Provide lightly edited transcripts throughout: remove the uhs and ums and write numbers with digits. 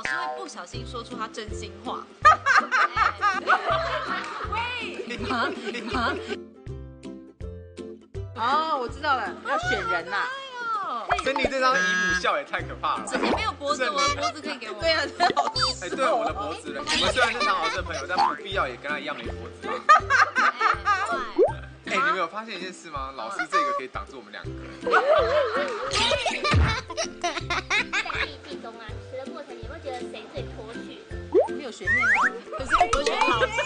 师会不小心说出他真心话。喂， 哦，我知道了，要选人呐。 珍妮这张姨母笑也太可怕了。 之前没有脖子，我的脖子可以给我。 对啊，真好吃。 哎，对，我的脖子嘞。我们虽然是当老师的朋友，但不必要也跟他一样没脖子吧？哎，你们有发现一件事吗？老师这个可以挡住我们两个。 在第一季中啊，学的过程，你有没有觉得谁最脱序？ 没有悬念啊。 可是我选老师。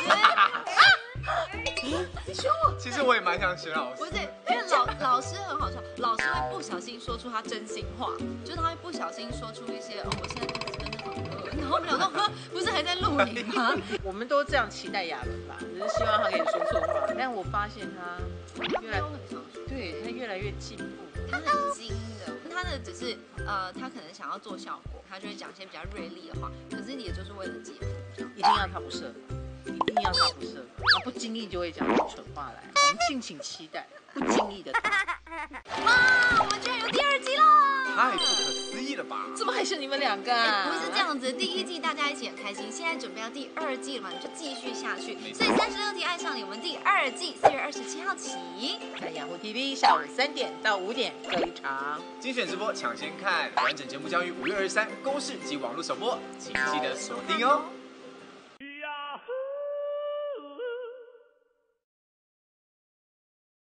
你选我？ 其实我也蛮想选老师。 不是，因为老师很好笑，老师会不小心说出他真心话，就是他会不小心说出一些我现在肚子真的很饿，然后我们俩说不是还在录影吗？ 我们都这样期待亚伦吧，只是希望他可以说错话。但我发现他他越来越进步， 他很精的，他的只是他可能想要做效果，他就会讲一些比较锐利的话，可是也就是为了节目， 一定要他不设，一定要他不设，他不经意就会讲出蠢话来。我们敬请期待不经意的他。 哇，我们居然有第2季了！ 太不可思议了吧？ 怎么还是你们两个啊？ 不是这样子，第1季大家一起很开心，现在准备要第2季了嘛，就继续下去。所以36题爱上你，我们第2季4月27号起， 在雅虎 TV 下午3点到5点各一场， 精选直播抢先看，完整节目将于5月23公视及网络首播，请记得锁定哦。